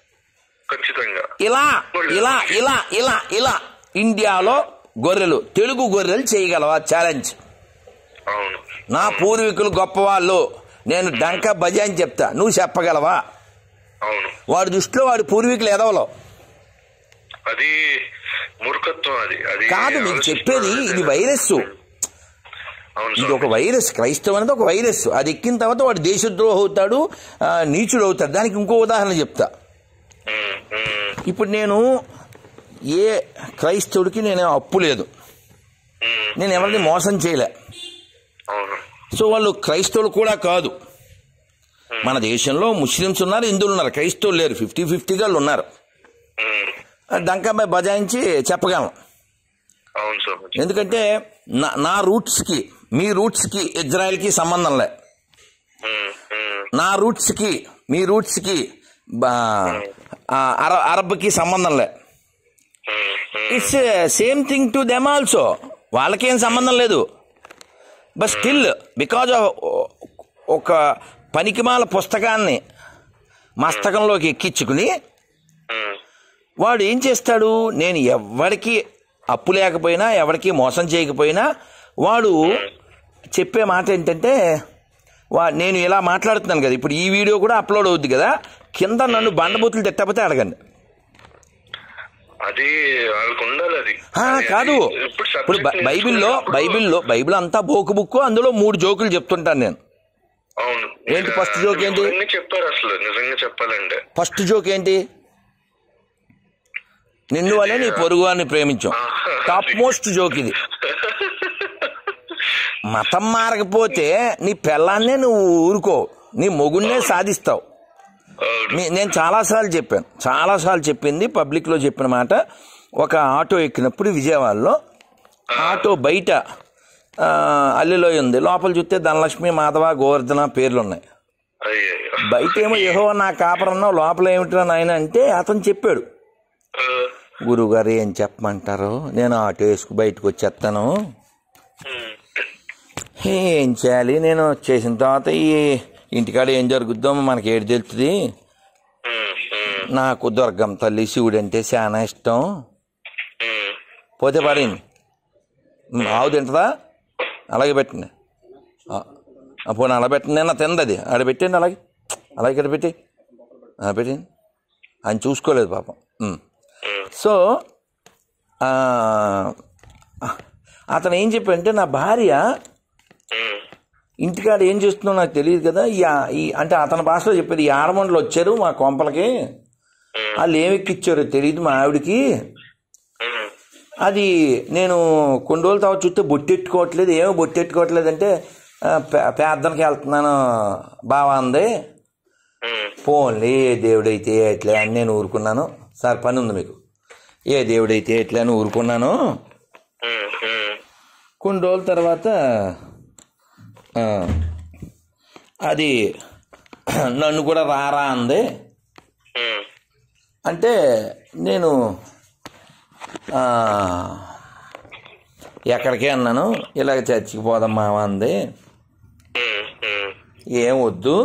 Speaker 2: ఇలా ఇలా ఇలా ఇలా ఇలా ఇండియాలో గొర్రెలు, తెలుగు గొర్రెలు చేయగలవా? ఛాలెంజ్. నా పూర్వీకులు గొప్పవాళ్ళు, నేను డంకా బజ అని చెప్తా, నువ్వు చెప్పగలవా? వాడి దృష్టిలో వాడి పూర్వీకులు ఎదవలో.
Speaker 1: అది మూర్ఖత్వం. అది అది
Speaker 2: కాదు మీకు చెప్పేది, ఇది వైరస్. ఇది ఒక వైరస్. క్రైస్తవం అనేది ఒక వైరస్. అది ఎక్కిన తర్వాత వాడు దేశద్రోహి అవుతాడు, నీచుడు అవుతాడు. దానికి ఇంకో ఉదాహరణ చెప్తా. ఇప్పుడు నేను ఏ క్రైస్తవుడికి నేను అప్పు లేదు, నేను ఎవరిని మోసం చేయలే. సో వాళ్ళు క్రైస్తవులు కూడా కాదు. మన దేశంలో ముస్లిమ్స్ ఉన్నారు, హిందువులు ఉన్నారు, క్రైస్తవులు లేరు. ఫిఫ్టీ ఫిఫ్టీగా ఉన్నారు. డంకాపై బజాయించి చెప్పగలను. ఎందుకంటే నా నా రూట్స్కి మీ రూట్స్కి ఇజ్రాయెల్కి సంబంధం లే. నా రూట్స్కి మీ రూట్స్కి అరబ్కి సంబంధం లే. It's same thing to them also. వాళ్ళకేం సంబంధం లేదు. బట్ స్టిల్ బికాజ్ ఆఫ్ ఒక పనికిమాల పుస్తకాన్ని మస్తకంలోకి ఎక్కించుకుని వాడు ఏం చేస్తాడు, నేను ఎవరికి అప్పు లేకపోయినా ఎవరికి మోసం చేయకపోయినా వాడు చెప్పే మాట ఏంటంటే, వా నేను ఇలా మాట్లాడుతున్నాను కదా, ఇప్పుడు ఈ వీడియో కూడా అప్లోడ్ అవుద్ది కదా, కింద నన్ను బండబూతులు తిట్టకపోతే అడగండి.
Speaker 1: అది ఉండాలి. అది
Speaker 2: కాదు. ఇప్పుడు బైబిల్లో బైబిల్లో బైబిల్ అంతా బోకు బుక్కు, అందులో మూడు జోకులు చెప్తుంటాను నేను.
Speaker 1: అవును.
Speaker 2: ఏంటి ఫస్ట్ జోక్ ఏంటి
Speaker 1: చెప్పారు అసలు నిజంగా చెప్పాలంటే?
Speaker 2: ఫస్ట్ జోక్ ఏంటి? నిన్ను వల్లే నీ పొరుగు అని ప్రేమించాం. టాప్ మోస్ట్ జోక్ ఇది. మతం మారకపోతే నీ పెళ్ళాన్నే నువ్వు ఊరుకో, నీ మొగున్నే సాధిస్తావు. నేను చాలాసార్లు చెప్పాను, చాలాసార్లు చెప్పింది పబ్లిక్లో చెప్పిన మాట. ఒక ఆటో ఎక్కినప్పుడు విజయవాడలో ఆటో బయట అల్లిలో ఉంది, లోపల చూస్తే ధనలక్ష్మి, మాధవ, గోవర్ధన పేర్లు ఉన్నాయి. బయట ఏమో యెహోవా నా కాపరన్నా, లోపల ఏమిటో నాయన అంటే అతను చెప్పాడు, గురువుగారు ఏం చెప్పమంటారు, నేను ఆటో వేసుకు బయటకు వచ్చేస్తాను, ఏం చేయాలి, నేను వచ్చేసిన తర్వాత ఈ ఇంటికాడ ఏం జరుగుద్దో మనకి ఏడు తెలుస్తుంది, నాకు దుర్గమ్మ తల్లి శివుడు అంటే చాలా ఇష్టం, పోతే పడింది ఆవు తింటుందా, అలాగే పెట్టండి, పోనీ అలా పెట్టండి, నేను తింది అది ఆడ పెట్టండి, అలాగే అలాగే ఇక్కడ పెట్టి పెట్టండి. ఆయన చూసుకోలేదు పాపం. సో అతను ఏం చెప్పాడంటే, నా భార్య ఇంటికాడ ఏం చేస్తుందో నాకు తెలియదు కదా, ఈ అంటే అతని భాషలో చెప్పేది, ఈ ఆడమండలు వచ్చారు మా కొంపలకి, వాళ్ళు ఏమెక్కిచ్చారో తెలియదు మా ఆవిడికి, అది నేను కొన్ని రోజుల తర్వాత చూస్తే బొట్టెట్టుకోవట్లేదు, ఏమో బొట్టెట్టుకోవట్లేదు అంటే పేదనికి వెళ్తున్నాను బావా అంది. పోన్లే ఏ దేవుడైతే ఎట్లే అని నేను ఊరుకున్నాను. సార్ పని ఉంది మీకు, ఏ దేవుడైతే ఎట్లే అని ఊరుకున్నాను. కొన్ని రోజుల తర్వాత అది నన్ను కూడా రారా అంది. అంటే నేను ఎక్కడికే అన్నాను, ఇలాగ చర్చికి పోదాం మావా అంది. ఏం వద్దు,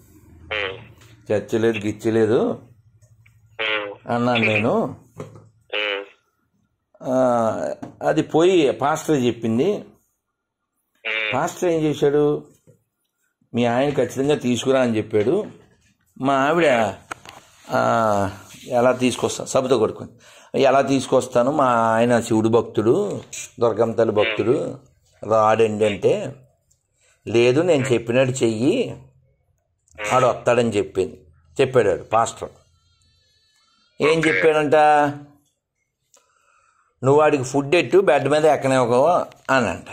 Speaker 2: చర్చి లేదు గిచ్చి లేదు అన్నాను నేను. అది పోయి పాస్టర్ చెప్పింది. పాస్టర్ ఏం చేశాడు, మీ ఆయన ఖచ్చితంగా తీసుకురా అని చెప్పాడు. మా ఆవిడ ఎలా తీసుకొస్తా సబుతో కొడుకుని ఎలా తీసుకొస్తాను, మా ఆయన శివుడు భక్తుడు, దుర్గమ్మ తల్లి భక్తుడు, రాడండి అంటే, లేదు నేను చెప్పినట్టు చెయ్యి ఆడు వస్తాడని చెప్పింది చెప్పాడు పాస్టర్. ఏం చెప్పాడంట, నువ్వు వాడికి ఫుడ్ ఎట్టు బెడ్ మీద ఎక్కనివ్వకు అని అంట.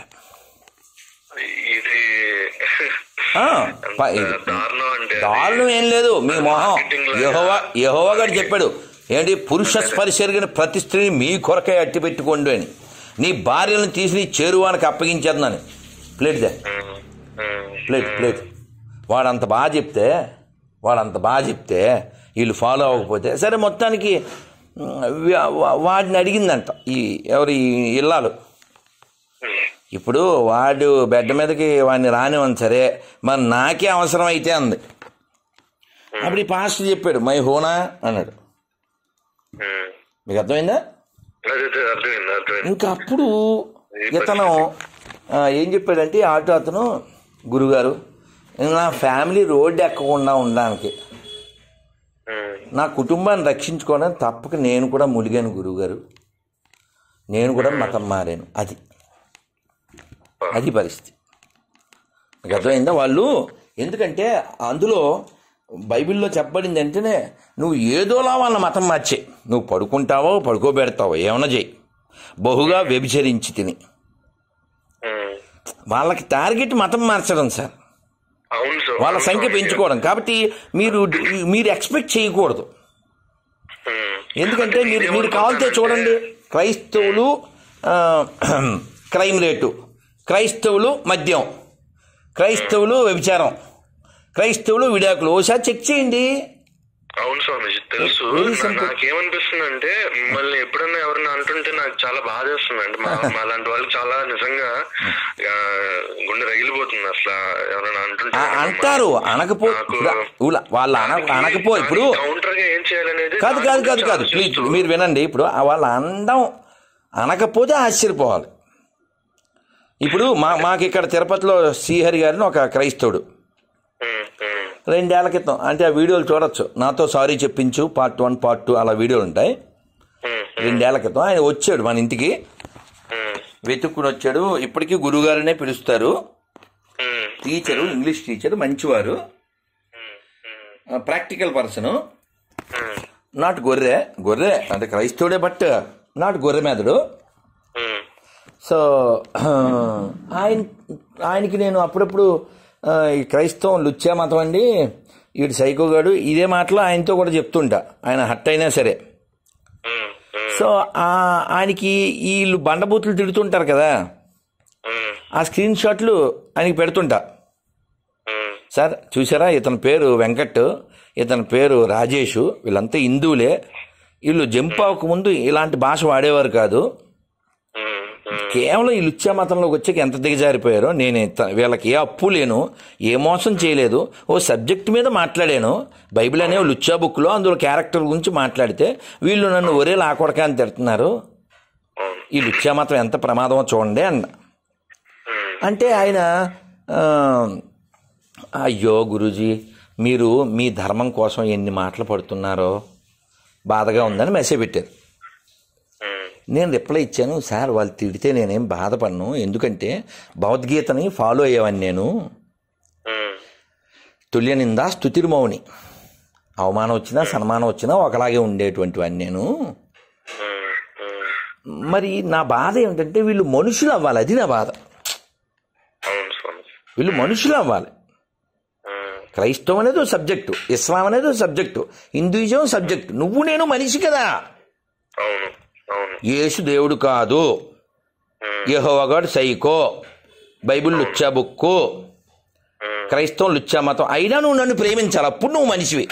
Speaker 2: దారుణం ఏం లేదు, మీ మొహం. యెహోవా యెహోవా గారు చెప్పాడు ఏంటి, పురుష స్పర్శరిగిన ప్రతి స్త్రీని మీ కొరకై అట్టి పెట్టుకోండి అని, నీ భార్యలను తీసి నీ చేరువానికి అప్పగించేద్దని. ప్లేట్ దే ప్లేట్ ప్లేట్ వాడంత బాగా చెప్తే వాడంత బాగా చెప్తే వీళ్ళు ఫాలో అవ్వకపోతే సరే. మొత్తానికి వాడిని అడిగిందంట ఈ ఎవరు ఈ ఇల్లాలు. ఇప్పుడు వాడు బెడ్ మీదకి వాడిని రానివ్వను సరే, మరి నాకే అవసరం అయితే అంది. అప్పుడు ఈ పాస్టర్ చెప్పాడు మై హోనా అన్నాడు. మీకు అర్థమైందా? ఇంకా అప్పుడు ఇతను ఏం చెప్పాడంటే, ఆటో అతను, గురుగారు నా ఫ్యామిలీ రోడ్డు ఎక్కకుండా ఉండడానికి, నా కుటుంబాన్ని రక్షించుకోవడానికి తప్పక నేను కూడా ములిగాను గురువుగారు, నేను కూడా మతం మారాను. అది అది పరిస్థితి. అర్థమైందా? వాళ్ళు ఎందుకంటే అందులో బైబిల్లో చెప్పబడింది అంటేనే నువ్వు ఏదోలా వాళ్ళ మతం మార్చే, నువ్వు పడుకుంటావో పడుకోబెడతావో ఏమన్నా చెయ్యి, బహుగా వ్యభిచరించి తిని, వాళ్ళకి టార్గెట్ మతం మార్చడం సార్, వాళ్ళ సంఖ్య పెంచుకోవడం. కాబట్టి మీరు మీరు ఎక్స్పెక్ట్ చేయకూడదు. ఎందుకంటే మీరు మీరు కావాలితే చూడండి, క్రైస్తవులు క్రైమ్ రేటు, క్రైస్తవులు మద్యం, క్రైస్తవులు వ్యభిచారం, క్రైస్తవులు విడాకులు, ఓసారి చెక్ చేయండి.
Speaker 1: అవును స్వామీజీ తెలుసు. నాకేమనిపిస్తుంది అంటే మిమ్మల్ని ఎప్పుడన్నా ఎవరన్నా అంటుంటే నాకు చాలా బాధ వేస్తుందండి. మా అలాంటి వాళ్ళకి చాలా నిజంగా గుండె రగిలిపోతుంది అసలు ఎవరైనా అంటుంటే.
Speaker 2: అంటారు అనకపో వాళ్ళు అనకపో ఇప్పుడు
Speaker 1: కౌంటర్ గా ఏం చేయాలనేది
Speaker 2: కాదు కాదు కాదు కాదు ప్లీజ్ మీరు వినండి. ఇప్పుడు వాళ్ళు అనడం అనకపోతే ఆశ్చర్యపోవాలి. ఇప్పుడు మా మాకు ఇక్కడ తిరుపతిలో శ్రీహరి గారిని ఒక క్రైస్తవుడు రెండేళ్ల క్రితం, అంటే ఆ వీడియోలు చూడొచ్చు, నాతో సారీ చెప్పించు పార్ట్ వన్ పార్ట్ టూ అలా వీడియోలు ఉంటాయి. రెండేళ్ల క్రితం ఆయన వచ్చాడు మన ఇంటికి, వెతుక్కుని వచ్చాడు. ఇప్పటికీ గురువుగారనే పిలుస్తారు, టీచరు, ఇంగ్లీష్ టీచర్, మంచివారు, ప్రాక్టికల్ పర్సన్, నాట్ గొర్రె గొర్రె అంటే క్రైస్తవుడే బట్ నాట్ గొర్రె మెదడు. సో ఆయన ఆయనకి నేను అప్పుడప్పుడు ఈ క్రైస్తవం లుచ్చే మతం అండి, వీడు సైకోగాడు, ఇదే మాటలో ఆయనతో కూడా చెప్తుంటా, ఆయన హట్ అయినా సరే. సో ఆయనకి వీళ్ళు బండబూతులు తిడుతుంటారు కదా, ఆ స్క్రీన్ షాట్లు ఆయనకి పెడుతుంటా. సార్ చూసారా, ఇతని పేరు వెంకట్, ఇతని పేరు రాజేష్, వీళ్ళంతా హిందువులే, వీళ్ళు జంప్ అవ్వక ముందు ఇలాంటి భాష వాడేవారు కాదు, కేవలం ఈ లుచ్చా మతంలోకి వచ్చాక ఎంత దిగజారిపోయారో. నేను వీళ్ళకి ఏ అప్పు లేను, ఏ మోసం చేయలేదు, ఓ సబ్జెక్ట్ మీద మాట్లాడాను, బైబిల్ అనే లుచ్చా బుక్లో అందులో క్యారెక్టర్ గురించి మాట్లాడితే వీళ్ళు నన్ను ఒరే లాకొడక అని తిడుతున్నారు, ఈ లుచ్చా మతం ఎంత ప్రమాదమో చూడండి అన్న. అంటే ఆయన అయ్యో గురూజీ మీరు మీ ధర్మం కోసం ఎన్ని మాటలు పడుతున్నారో బాధగా ఉందని మెసేజ్ పెట్టారు. నేను రిప్లై ఇచ్చాను, సార్ వాళ్ళు తిడితే నేనేం బాధపడను, ఎందుకంటే భగవద్గీతని ఫాలో అయ్యేవాడిని నేను, తుల్యనిందా స్తుతిర్మౌని, అవమానం వచ్చినా సన్మానం వచ్చినా ఒకలాగే ఉండేటువంటి వాడిని నేను. మరి నా బాధ ఏమిటంటే వీళ్ళు మనుషులు అవ్వాలి, అది నా బాధ. వీళ్ళు మనుషులు అవ్వాలి. క్రైస్తవం అనేది ఒక సబ్జెక్టు, ఇస్లాం అనేది ఒక సబ్జెక్టు, హిందూయిజం సబ్జెక్టు, నువ్వు నేను మనిషి కదా. యేసు దేవుడు కాదు, యెహోవా గాడ్ సైకో, బైబిల్ లుచ్చా బుక్కు, క్రైస్తవం లుచ్చా మతం, అయినా నువ్వు నన్ను ప్రేమించాలి, అప్పుడు నువ్వు మనిషివి.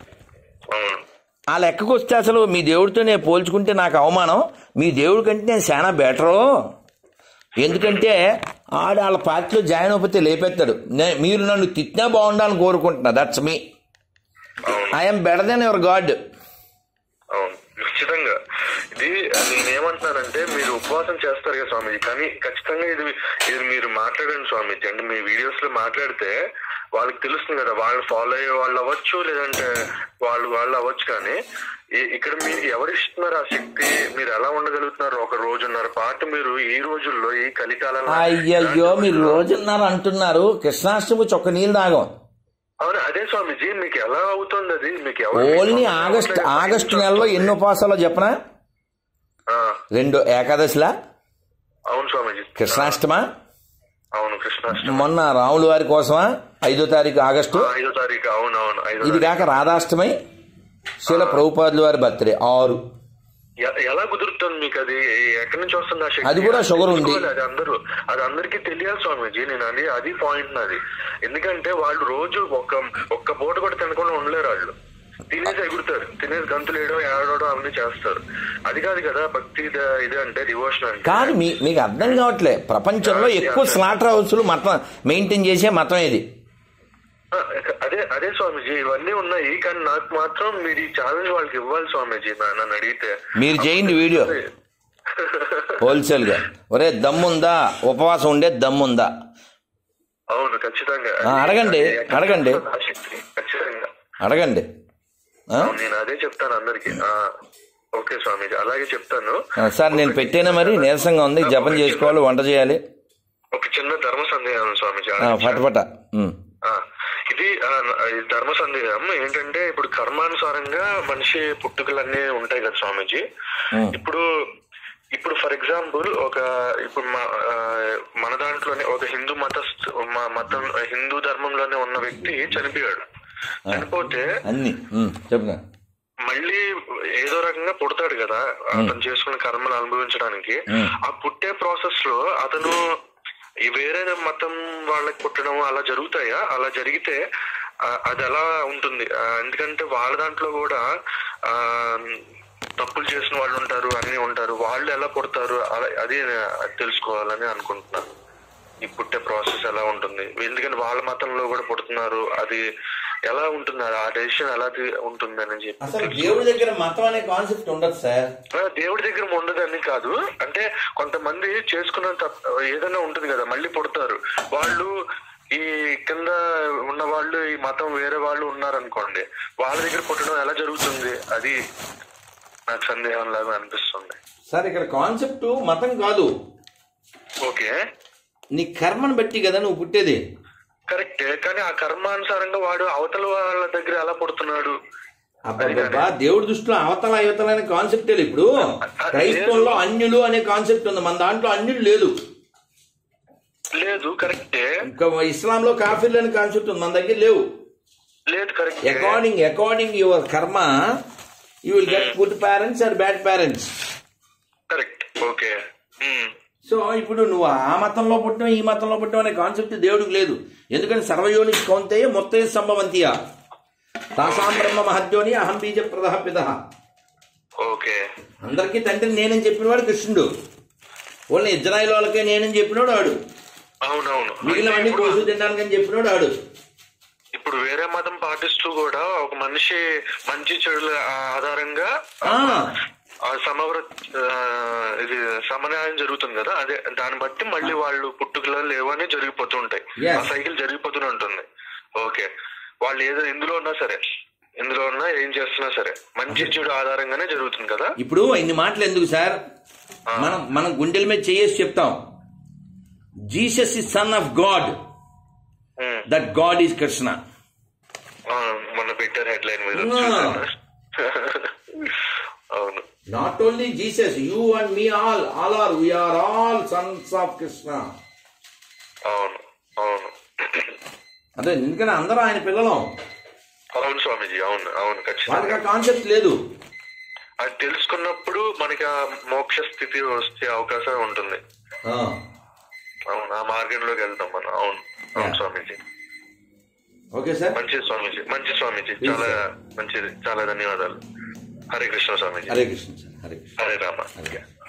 Speaker 2: ఆ లెక్కకు వస్తే అసలు మీ దేవుడితో నేను పోల్చుకుంటే నాకు అవమానం, మీ దేవుడి కంటే నేను చాలా బెటరు. ఎందుకంటే ఆడ వాళ్ళ పార్టీలో జాయిన్ అయిపోతే లేపెత్తాడు, మీరు నన్ను తిట్టినా బాగుండాలని కోరుకుంటున్నా, that's me, I'm better than your God.
Speaker 1: ఖచ్చితంగా ఇది నేనేమంటున్నానంటే మీరు ఉపవాసం చేస్తారు కదా స్వామీజీ, కానీ ఖచ్చితంగా ఇది ఇది మీరు మాట్లాడండి స్వామీజీ. అంటే మీ వీడియోస్ లో మాట్లాడితే వాళ్ళకి తెలుస్తుంది కదా, వాళ్ళు ఫాలో అయ్యే వాళ్ళు అవ్వచ్చు, లేదంటే వాళ్ళు వాళ్ళు అవ్వచ్చు, కానీ ఇక్కడ మీరు ఎవరు ఇస్తున్నారు ఆ శక్తి, మీరు ఎలా ఉండగలుగుతున్నారు ఒక రోజున్నర పాటు మీరు ఈ రోజుల్లో ఈ కలికాలంలో?
Speaker 2: అయ్యయ్యో మీరు రోజున్నర అంటున్నారు, కృష్ణాష్టమి చొక్క నీళ్ళు తాగం.
Speaker 1: అవును అదే స్వామీజీ, మీకు ఎలా అవుతుంది అది? మీకు
Speaker 2: ఓన్లీ ఆగస్ట్ ఆగస్టు నెలలో ఎన్ని ఉపవాసాలో చెప్పనా? రెండు ఏకాదశిలా?
Speaker 1: అవును స్వామీజీ.
Speaker 2: కృష్ణాష్టమా?
Speaker 1: అవును కృష్ణాష్టమి.
Speaker 2: మొన్న రాముల వారి కోసమా ఐదో తారీఖు ఆగస్టు?
Speaker 1: ఐదో తారీఖు అవును అవును.
Speaker 2: ఇది కాక రాధాష్టమి, శీల ప్రభుపాదుల వారి బర్త్డే ఆరు.
Speaker 1: ఎలా కుదురుతుంది మీకు అది? ఎక్కడి నుంచి వస్తుంది ఆ శక్తి?
Speaker 2: అది కూడా షుగర్ ఉంది,
Speaker 1: అది అందరూ అది అందరికీ తెలియాలి స్వామీజీ. నేను అది అది పాయింట్ నాది. ఎందుకంటే వాళ్ళు రోజు ఒక్క ఒక్క పూట కూడా తినకుండా ఉండలేరు, వాళ్ళు తినేసి ఎగురుతారు, తినేసి గంతులు వేయడం ఏడవడం అవన్నీ చేస్తారు. అది కాదు కదా భక్తి, ఇది అంటే డివోషన్ అంటే
Speaker 2: కాదు. మీకు అర్థం కావట్లే, ప్రపంచంలో ఎక్కువ స్లాటర్ హౌస్లు మతం మెయింటైన్ చేసే మతం ఇది.
Speaker 1: అదే అదే స్వామీజీ, ఇవన్నీ ఉన్నాయి, కానీ నాకు మాత్రం మీరు ఈ ఛాలెంజ్ వాళ్ళకి ఇవ్వాలి స్వామీజీ. నన్ను అడిగితే మీరు
Speaker 2: చేయండి వీడియో హోల్సేల్ గా. ఒరే దమ్ముందా, ఉపవాసం ఉండే దమ్ముందా?
Speaker 1: అవును ఖచ్చితంగా
Speaker 2: అడగండి అడగండి
Speaker 1: ఖచ్చితంగా
Speaker 2: అడగండి.
Speaker 1: నేను అదే చెప్తాను అందరికి. ఓకే స్వామీజీ, అలాగే చెప్తాను.
Speaker 2: సార్ నేను పెట్టేనా మరి నీరసంగా ఉంది, జపం చేసుకోవాలి, వంట చేయాలి.
Speaker 1: ఒక చిన్న ధర్మ సందేహం స్వామిజీ.
Speaker 2: పటపట
Speaker 1: ఇది ధర్మ సందేహం ఏంటంటే, ఇప్పుడు కర్మానుసారంగా మనిషి పుట్టుకలన్నీ ఉంటాయి కదా స్వామిజీ. ఇప్పుడు ఇప్పుడు ఫర్ ఎగ్జాంపుల్ ఒక ఇప్పుడు మన దాంట్లోనే ఒక హిందూ మత మతం హిందూ ధర్మంలోనే ఉన్న వ్యక్తి చనిపోయాడు. చనిపోతే మళ్ళీ ఏదో రకంగా పుడతాడు కదా అతను చేసుకున్న కర్మలు అనుభవించడానికి. ఆ పుట్టే ప్రాసెస్ లో అతను ఈ వేరే మతం వాళ్ళకి పుట్టడం అలా జరుగుతాయా? అలా జరిగితే అది ఎలా ఉంటుంది? ఎందుకంటే వాళ్ళ దాంట్లో కూడా ఆ తప్పులు చేసిన వాళ్ళు ఉంటారు, అన్ని ఉంటారు. వాళ్ళు ఎలా పుడతారు అలా అది తెలుసుకోవాలని అనుకుంటున్నాను. ఈ పుట్టే ప్రాసెస్ ఎలా ఉంటుంది? ఎందుకంటే వాళ్ళ మతంలో కూడా పుడుతున్నారు, అది ఎలా ఉంటుంది? ఆ డెసిషన్ ఎలా ఉంటుంది అని చెప్పి.
Speaker 2: అసలు దేవుడి దగ్గర మతం అనే కాన్సెప్ట్ ఉండదు సార్.
Speaker 1: దేవుడి దగ్గర ఉండదని కాదు, అంటే కొంతమంది చేసుకున్న ఏదైనా ఉంటుంది కదా, మళ్ళీ పుడతారు. వాళ్ళు ఈ కింద ఉన్న వాళ్ళు ఈ మతం వేరే వాళ్ళు ఉన్నారనుకోండి, వాళ్ళ దగ్గర పుట్టడం ఎలా జరుగుతుంది? అది నాకు సందేహం లాగా అనిపిస్తుంది
Speaker 2: సార్. ఇక్కడ కాన్సెప్ట్ మతం కాదు.
Speaker 1: ఓకే,
Speaker 2: నీ కర్మను బట్టి కదా నువ్వు పుట్టేది.
Speaker 1: కరెక్టే, కానీ ఆ కర్మానుసారంగా వాడు అవతల వాళ్ళ దగ్గర ఎలా పుడుతున్నాడు?
Speaker 2: అబ్బా, దేవుడి దృష్టిలో అవతల అవతల అనే కాన్సెప్ట్ లేదు. ఇప్పుడు క్రైస్తవంలో అన్యులు అనే కాన్సెప్ట్ ఉంది, మన దాంట్లో అన్యులు లేదు.
Speaker 1: లేదు, కరెక్టే.
Speaker 2: ఇంకా ఇస్లాంలో కాఫీర్లు అనే కాన్సెప్ట్ ఉంది, మన దగ్గర లేవు.
Speaker 1: లేదు, correct.
Speaker 2: According according your karma you will get good parents and bad parents.
Speaker 1: Correct, okay.
Speaker 2: So ఇప్పుడు నువ్వు ఆ మతంలో పుట్టడం ఈ మతంలో పుట్టడం అనే కాన్సెప్ట్ దేవుడికి లేదు. ఎందుకంటే సర్వయోని కౌంతేయ మొత్తం సంభవంతియా తాసాం బ్రహ్మ మహద్యోని అహం బీజ ప్రదహ పిత.
Speaker 1: ఓకే,
Speaker 2: అందరికీ తండ్రి నేనని చెప్పినవాడు కృష్ణుడు. ఓన్లీ ఇజ్రాయిల్ వాళ్ళకే నేనని చెప్పినవాడు ఆడు.
Speaker 1: అవునవును,
Speaker 2: మిగిలినవన్నీ కోసు తినడానికి అని చెప్పినవాడు ఆడు.
Speaker 1: ఇప్పుడు వేరే మతం పాటిస్తూ కూడా ఒక మనిషి మంచి చెడుల ఆధారంగా సమగ్ర ఇది సమన్యాయం జరుగుతుంది కదా, అదే దాన్ని బట్టి మళ్ళీ వాళ్ళు పుట్టుకలో లేవని జరిగిపోతుంటాయి. ఆ సైకిల్ జరిగిపోతూనే ఉంటుంది. ఓకే, వాళ్ళు ఏదో ఎందులో ఉన్నా సరే, ఎందులో ఉన్నా ఏం చేస్తున్నా సరే మంచి చెడు ఆధారంగానే జరుగుతుంది కదా.
Speaker 2: ఇప్పుడు ఇన్ని మాటలు ఎందుకు సార్, మనం మనం గుండెల మీద చేసి చెప్తాం Jesus is son of God, that God is Krishna.
Speaker 1: మొన్న పెట్టారు హెడ్ లైన్ మీద. అవును,
Speaker 2: not only Jesus, you and me all all are we are all sons of Krishna.
Speaker 1: అవును అవును,
Speaker 2: అదే ఎందుకంటే అందరూ ఆయన పిల్లలం.
Speaker 1: అవును స్వామీజీ, అవును అవును, ఖచ్చితంగా.
Speaker 2: కాన్సెప్ట్ లేదు,
Speaker 1: అది తెలుసుకున్నప్పుడు మనకి ఆ మోక్ష స్థితి వచ్చే అవకాశం ఉంటుంది. అవును, ఆ మార్గంలోకి వెళ్తాం మనం. అవును అవును స్వామీజీ.
Speaker 2: ఓకే సార్,
Speaker 1: మంచిది స్వామీజీ, మంచి స్వామీజీ, చాలా మంచిది, చాలా ధన్యవాదాలు. హరే కృష్ణ స్వామీజీ.
Speaker 2: హరే కృష్ణ సార్, హరే కృష్ణ,
Speaker 1: హరే రామ.